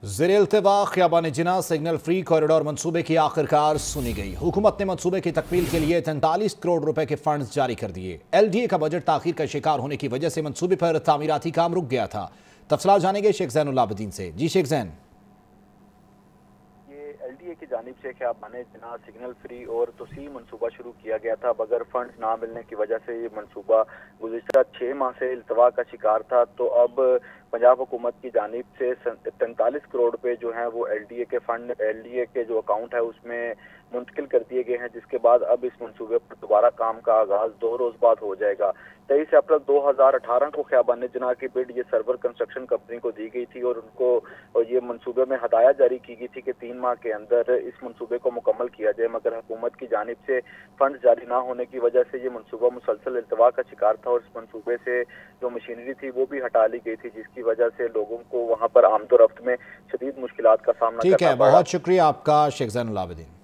ज़ेर इल्तिवा ख़ियाबान जिना सिग्नल फ्री कॉरिडोर मंसूबे की आखिरकार सुनी गई। हुकूमत ने मंसूबे की तकमील के लिए 43 करोड़ रुपए के फंड्स जारी कर दिए। LDA का बजट ताखीर का शिकार होने की वजह से मंसूबे पर तामीराती काम रुक गया था। तफसीलात जानेंगे शेख ज़ैनुल आबिदीन से। जी शेख ज़ैन। LDA की जानिब से ख़ियाबान जिना सिग्नल फ्री और तोसी मनसूबा शुरू किया गया था, मगर फंड ना मिलने की वजह से ये मनसूबा गुज़िश्ता 6 माह से इल्तवा का शिकार था। तो अब पंजाब हुकूमत की जानिब से 43 करोड़ रुपए जो हैं वो LDA के फंड, LDA के जो अकाउंट है उसमें मुंतकिल कर दिए गए हैं, जिसके बाद अब इस मनसूबे पर दोबारा काम का आगाज़ 2 रोज़ बाद हो जाएगा। 23 अप्रैल 2018 को ख़ियाबान जिना की बिड ये सर्वर कंस्ट्रक्शन कंपनी को दी गई थी और उनको ये मनसूबे में हदायत जारी की गई थी कि 3 माह के अंदर इस मनसूबे को मुकम्मल किया जाए, मगर हुकूमत की जानिब से फंड जारी ना होने की वजह से ये मनसूबा मुसलसल इल्तवा का शिकार था और इस मनसूबे से जो मशीनरी थी वो भी हटा ली गई थी, जिसकी वजह से लोगों को वहाँ पर आमदोरफ्त में शदीद मुश्किलात का सामना करना पड़ा। ठीक है, बहुत शुक्रिया आपका शेख ज़ैनुल आबिदीन।